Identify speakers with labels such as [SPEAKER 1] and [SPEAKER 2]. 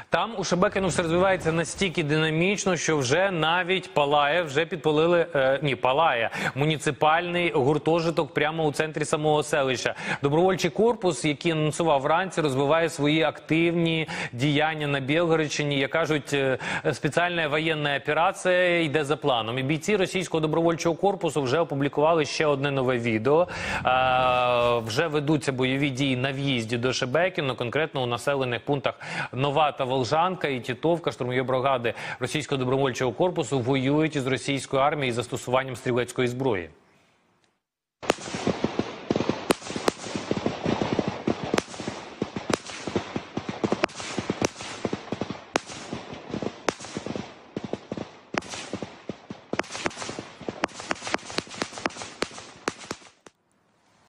[SPEAKER 1] Там у Шебекіно все розвивається настільки динамічно, що вже навіть палає, вже підпалили, палає муніципальний гуртожиток прямо у центрі самого селища. Добровольчий корпус, який анонсував вранці, розвиває свої активні діяння на Білгородщині. Як кажуть, спеціальна воєнна операція йде за планом. І бійці російського добровольчого корпусу вже опублікували ще одне нове відео. Вже ведуться бойові дії на в'їзді до Шебекіно, конкретно у населених пунктах Нова та Волжанка і Тітовка. Штурмові бригади російського добровольчого корпусу воюють із російською армією із застосуванням стрілецької зброї.